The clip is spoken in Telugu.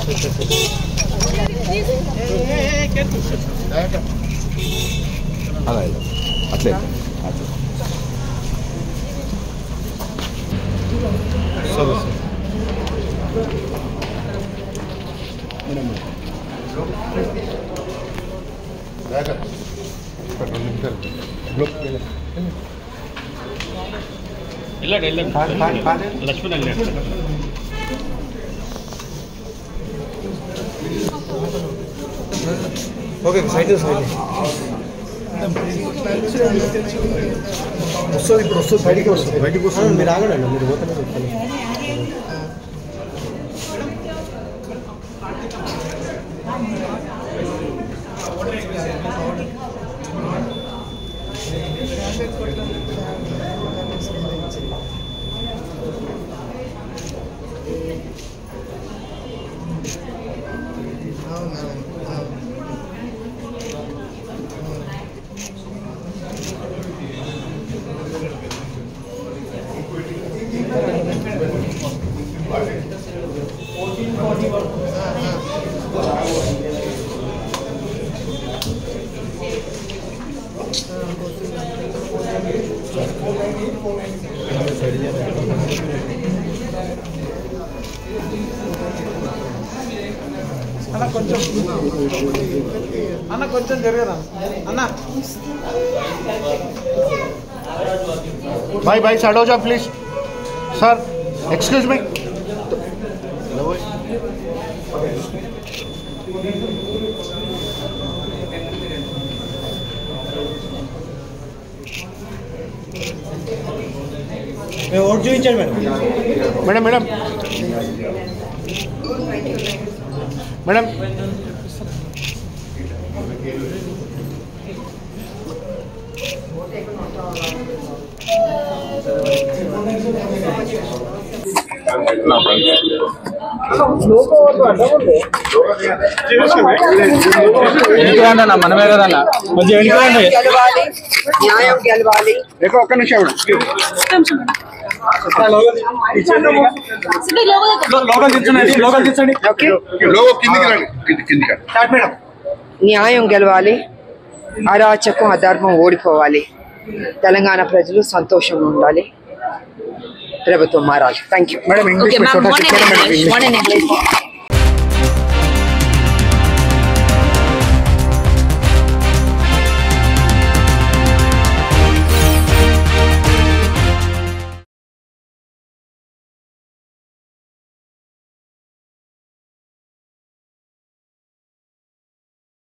అట్లే లక్ష్మణ్ ఓకే సైడ్ వస్తుంది ఇప్పుడు వస్తుంది బయటికి వస్తుంది బయటికి వస్తుంది మీరు ఆగండి మీరు పోతనే చెప్తాను అన్న కొంచెం జరగరా అన్న भाई भाई साइड हो जाओ please sir excuse me vote చూపించండి మేడం మేడం మేడం మనమే కదన్నా కొంచెం న్యాయం గెలవాలి ఒక్క నిమిషం న్యాయం గెలవాలి అరాచకం అధర్మం ఓడిపోవాలి తెలంగాణ ప్రజలు సంతోషంగా ఉండాలి ప్రభుత్వం మారాలి థ్యాంక్ యూ మేడం